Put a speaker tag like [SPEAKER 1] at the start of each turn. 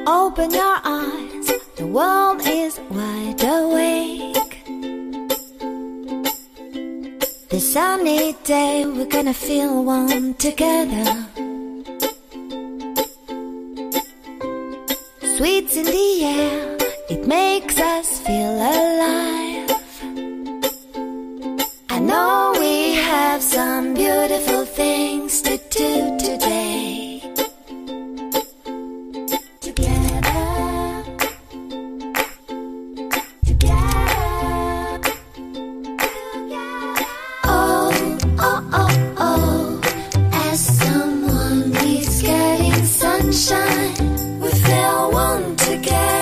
[SPEAKER 1] Open your eyes, the world is wide awake. This sunny day, we're gonna feel one together. Sweets in the air, it makes us feel alive. I know we have some beautiful things to do today. Together, together, together. Oh, oh, oh, oh, as someone is getting sunshine, we feel one together.